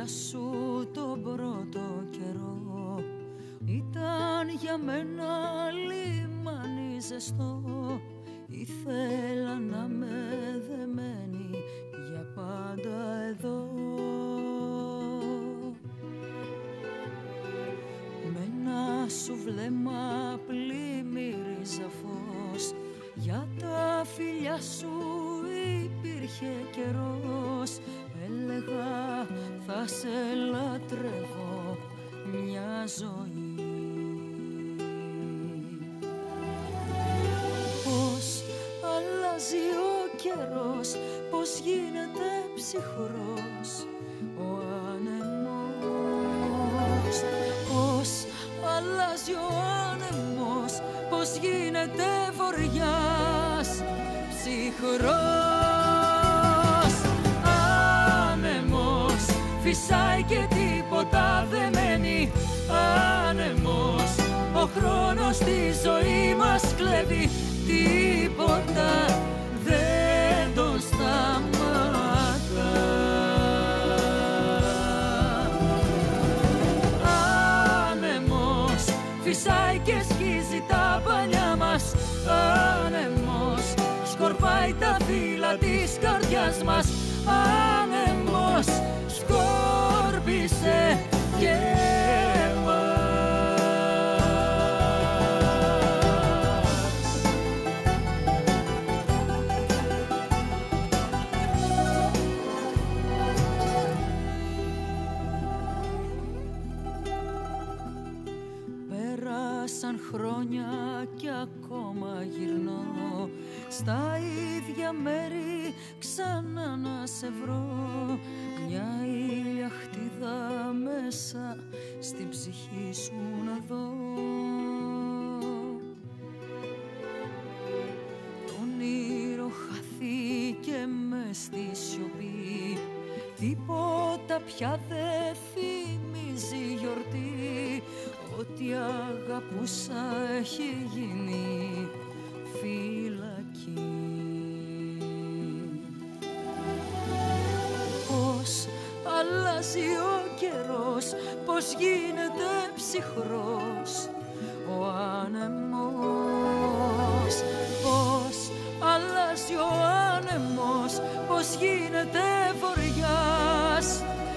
φιλιά σου τον πρώτο καιρό ήταν για μένα λιμάνι ζεστό. Ήθελα να με δεμένη για πάντα εδώ. Με ένα σου βλέμμα πλημμύριζα φως, για τα φιλιά σου υπήρχε καιρός. Έλεγα θα σε λατρεύω μια ζωή. Πώς αλλάζει ο καιρός, πώς γίνεται ψυχρός ο άνεμος. Πώς αλλάζει ο άνεμος, πώς γίνεται βοριάς ψυχρός. Άνεμος φυσάει και τίποτα δεν μένει. Άνεμος, ο χρόνος στη ζωή μας κλέβει. Τίποτα δεν τον σταματά. Άνεμος φυσάει και σκίζει τα πανιά μας. Άνεμος σκορπάει τα φύλλα της καρδιάς μας. Άνεμος σκόρπισε και εμάς. Πέρασαν χρόνια κι ακόμα γυρνώ στα ίδια μέρη ξανά να σε βρω. Μια ηλιαχτίδα μέσα στην ψυχή σου να δω. Το όνειρο χαθήκε μες στη σιωπή. Τίποτα πια δεν θυμίζει γιορτή. Ό,τι αγαπούσα έχει γίνει φυλακή. Πώς αλλάζει ο καιρός, πώς γίνεται ψυχρός ο άνεμος. Πώς αλλάζει ο άνεμος, πώς γίνεται βοριάς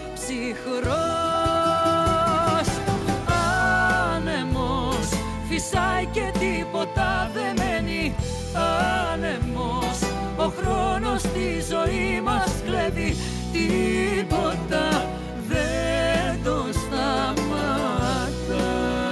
ψυχρός. Άνεμος φυσάει και τίποτα δεν μένει. Άνεμος, ο χρόνος στη ζωή μας κλέβει. Τίποτα δεν τον σταματά.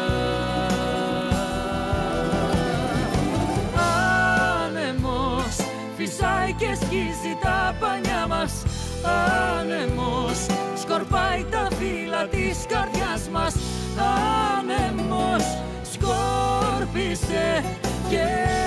Άνεμος φυσάει και σκίζει τα πανιά μας. Άνεμος σκορπάει τα φύλλα της καρδιάς μας. Άνεμος σκόρπισε και